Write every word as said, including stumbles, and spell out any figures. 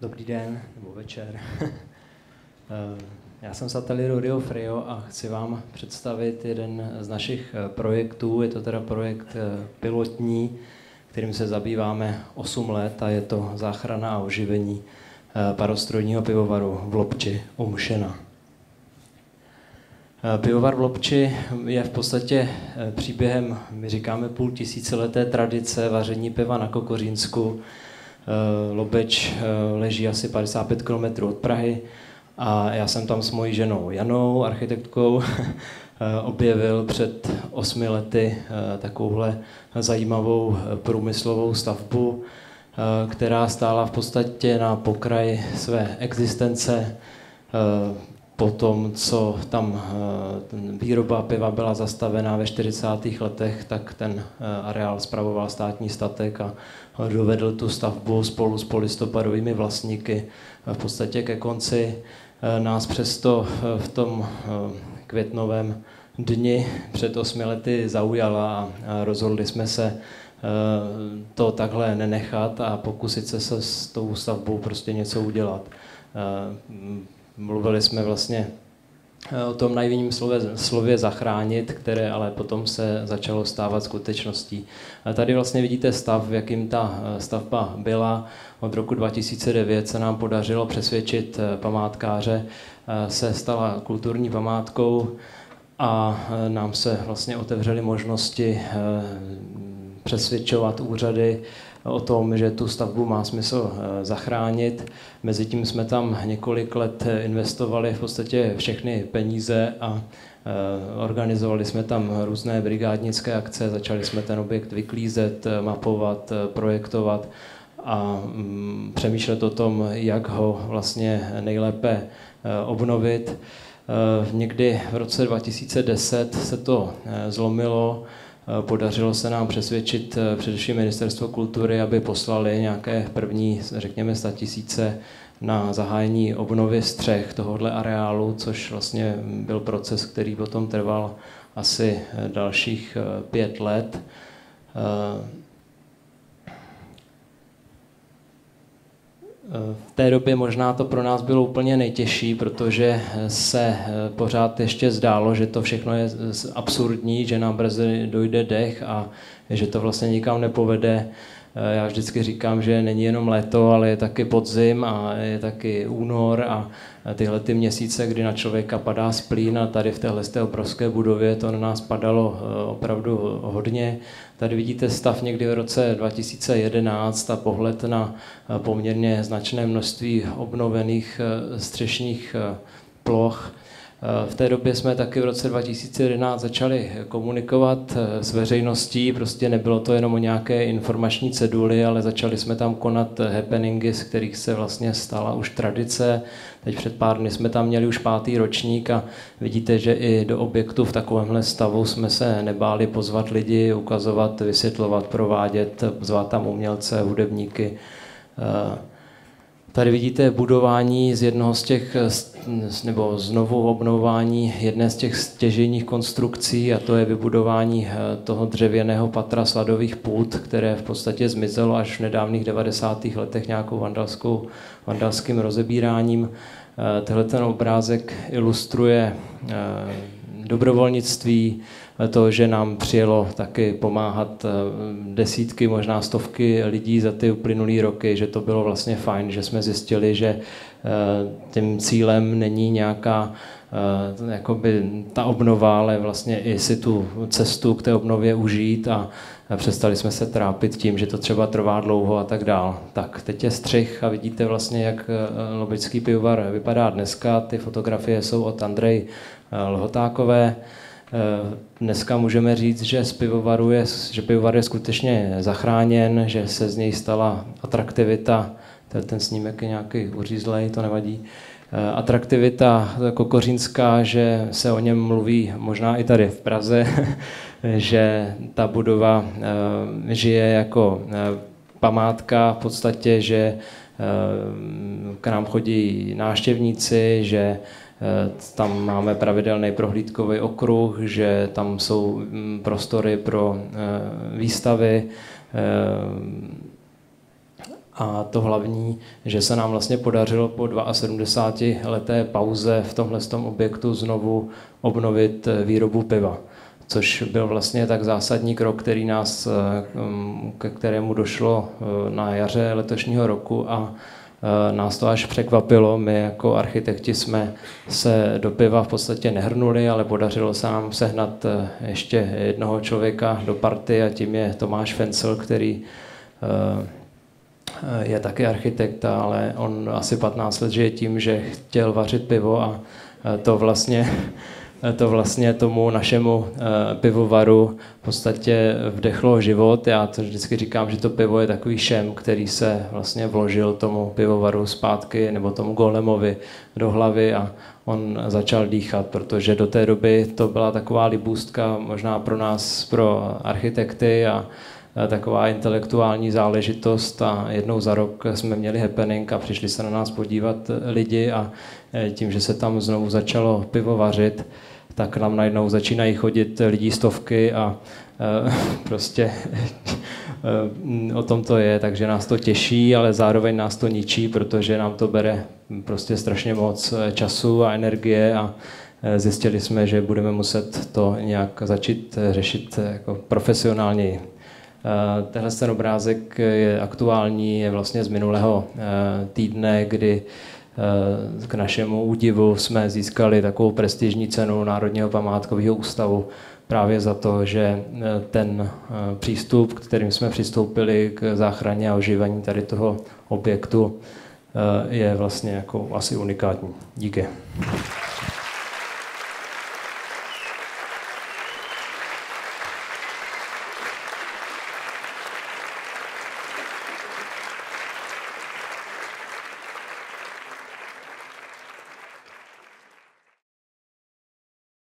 Dobrý den, nebo večer. Já jsem z ateliéru Rio Frio a chci vám představit jeden z našich projektů. Je to teda projekt pilotní, kterým se zabýváme osm let a je to záchrana a oživení parostrojního pivovaru v Lobči u Mšena. Pivovar v Lobči je v podstatě příběhem, my říkáme, půl tisícileté tradice vaření piva na Kokořínsku. Lobeč leží asi padesát pět kilometrů od Prahy a já jsem tam s mojí ženou Janou, architektkou, objevil před osmi lety takovouhle zajímavou průmyslovou stavbu, která stála v podstatě na pokraji své existence. Po tom, co tam výroba piva byla zastavená ve čtyřicátých letech, tak ten areál spravoval státní statek a dovedl tu stavbu spolu s polistopadovými vlastníky v podstatě ke konci. Nás přesto v tom květnovém dni před osmi lety zaujala a rozhodli jsme se to takhle nenechat a pokusit se s tou stavbou prostě něco udělat. Mluvili jsme vlastně o tom naivním slově, slově zachránit, které ale potom se začalo stávat skutečností. A tady vlastně vidíte stav, v jakým ta stavba byla. Od roku dva tisíce devět se nám podařilo přesvědčit památkáře, se stala kulturní památkou a nám se vlastně otevřely možnosti přesvědčovat úřady o tom, že tu stavbu má smysl zachránit. Mezitím jsme tam několik let investovali v podstatě všechny peníze a organizovali jsme tam různé brigádnické akce, začali jsme ten objekt vyklízet, mapovat, projektovat a přemýšlet o tom, jak ho vlastně nejlépe obnovit. Někdy v roce dva tisíce deset se to zlomilo. Podařilo se nám přesvědčit především Ministerstvo kultury, aby poslali nějaké první, řekněme, statisíce na zahájení obnovy střech tohohle areálu, což vlastně byl proces, který potom trval asi dalších pět let. V té době možná to pro nás bylo úplně nejtěžší, protože se pořád ještě zdálo, že to všechno je absurdní, že nám brzy dojde dech a že to vlastně nikam nepovede. Já vždycky říkám, že není jenom léto, ale je taky podzim a je taky únor a tyhle ty měsíce, kdy na člověka padá splín a tady v téhle obrovské budově to na nás padalo opravdu hodně. Tady vidíte stav někdy v roce dva tisíce jedenáct a pohled na poměrně značné množství obnovených střešních ploch. V té době jsme taky v roce dva tisíce jedenáct začali komunikovat s veřejností, prostě nebylo to jenom o nějaké informační ceduly, ale začali jsme tam konat happeningy, z kterých se vlastně stala už tradice. Teď před pár dny jsme tam měli už pátý ročník a vidíte, že i do objektu v takovémhle stavu jsme se nebáli pozvat lidi, ukazovat, vysvětlovat, provádět, zvát tam umělce, hudebníky. Tady vidíte budování z jednoho z těch, nebo znovu obnovování jedné z těch stěžejních konstrukcí a to je vybudování toho dřevěného patra Sladových půd, které v podstatě zmizelo až v nedávných devadesátých letech nějakou vandalskou, vandalským rozebíráním. Tenhle ten obrázek ilustruje dobrovolnictví, to, že nám přijelo taky pomáhat desítky, možná stovky lidí za ty uplynulý roky, že to bylo vlastně fajn, že jsme zjistili, že tím cílem není nějaká jakoby ta obnova, ale vlastně i si tu cestu k té obnově užít a přestali jsme se trápit tím, že to třeba trvá dlouho a tak dál. Tak, teď je střih a vidíte vlastně, jak Lobečský pivovar vypadá dneska. Ty fotografie jsou od Andreji Lhotákové. Dneska můžeme říct, že z pivovaru je, že pivovar je skutečně zachráněn, že se z něj stala atraktivita, ten snímek je nějaký uřízlej, to nevadí, atraktivita kokořínská, že se o něm mluví možná i tady v Praze, že ta budova žije jako památka v podstatě, že k nám chodí návštěvníci, že tam máme pravidelný prohlídkový okruh, že tam jsou prostory pro výstavy A to hlavní, že se nám vlastně podařilo po sedmdesáti dvou leté pauze v tomhle tom objektu znovu obnovit výrobu piva. Což byl vlastně tak zásadní krok, který nás, ke kterému došlo na jaře letošního roku a nás to až překvapilo. My jako architekti jsme se do piva v podstatě nehrnuli, ale podařilo se nám sehnat ještě jednoho člověka do party a tím je Tomáš Fencel, který je taky architekt, ale on asi patnáct let žije tím, že chtěl vařit pivo a to vlastně, to vlastně tomu našemu pivovaru v podstatě vdechlo život. Já to vždycky říkám, že to pivo je takový šem, který se vlastně vložil tomu pivovaru zpátky nebo tomu golemovi do hlavy a on začal dýchat, protože do té doby to byla taková libůstka možná pro nás, pro architekty a taková intelektuální záležitost a jednou za rok jsme měli happening a přišli se na nás podívat lidi a tím, že se tam znovu začalo pivo vařit, tak nám najednou začínají chodit lidí stovky a prostě o tom to je, takže nás to těší, ale zároveň nás to ničí, protože nám to bere prostě strašně moc času a energie a zjistili jsme, že budeme muset to nějak začít řešit jako profesionálněji. Tenhle ten obrázek je aktuální, je vlastně z minulého týdne, kdy k našemu údivu jsme získali takovou prestižní cenu Národního památkového ústavu právě za to, že ten přístup, kterým jsme přistoupili k záchraně a oživení tady toho objektu, je vlastně jako asi unikátní. Díky.